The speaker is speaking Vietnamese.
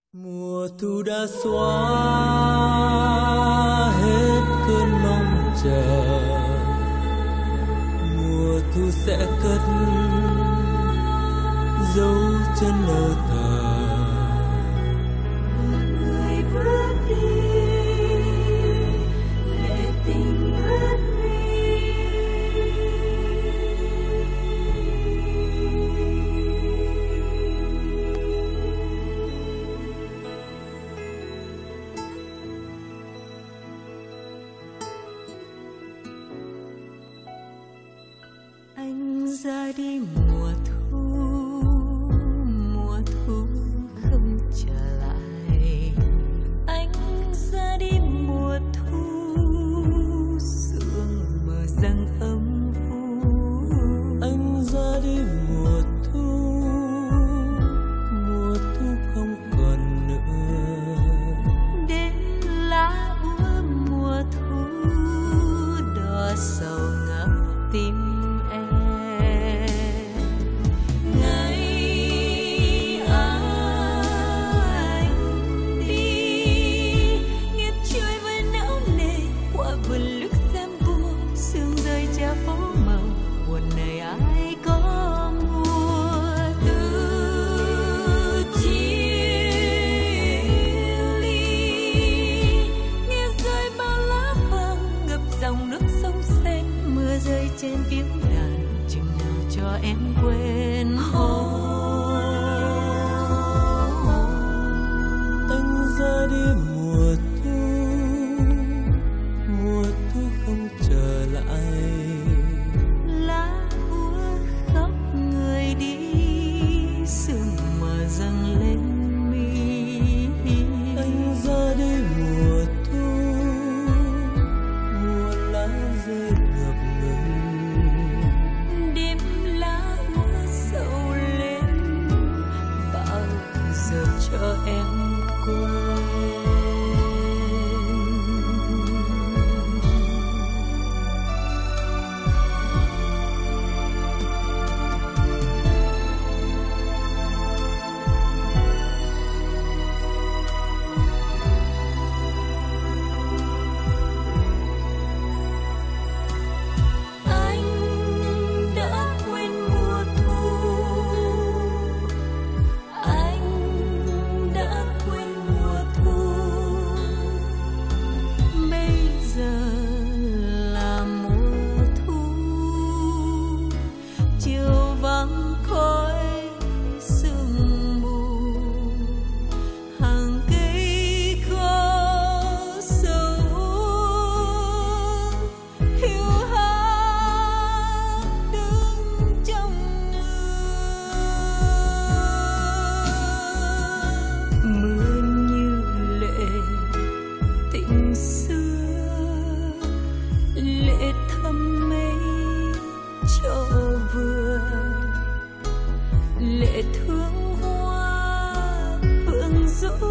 Mùa thu đã xóa hết cơn mong chờ, mùa thu sẽ cất dấu chân ở thờ. Người bước đi, lệ tình bước đi. Anh ra đi mùa thu, mùa thu không trở lại. Anh ra đi mùa thu, sương mờ răng âm u. Anh ra đi mùa thu không còn nữa. Đến lá úa mùa thu, đỏ sầu ngập tim em. Ngày anh đi, nghiêng trôi với não nề qua vườn lúc xem buông, sương rơi che phố màu buồn này ai có mua. Từ chia ly, nghe rơi bao lá vàng ngập dòng nước sông xanh, mưa rơi trên phím đàn chừng nào cho em quên. Anh ra đi mùa thu không trở lại. Lá úa khóc người đi, sương mờ dâng lên mi. Anh ra đi mùa lá rơi ngập ngừng. Đêm lá úa sầu lên, bao giờ cho em quên. Anh đã quên mùa thu, anh đã quên mùa thu. Bây giờ là mùa thu, chiều vắng khói sương mù, hàng cây khô sầu hiu hắt đứng trong mưa như lệ tình xưa, lệ thắm mấy cho vừa, lệ thương hoa phượng rũ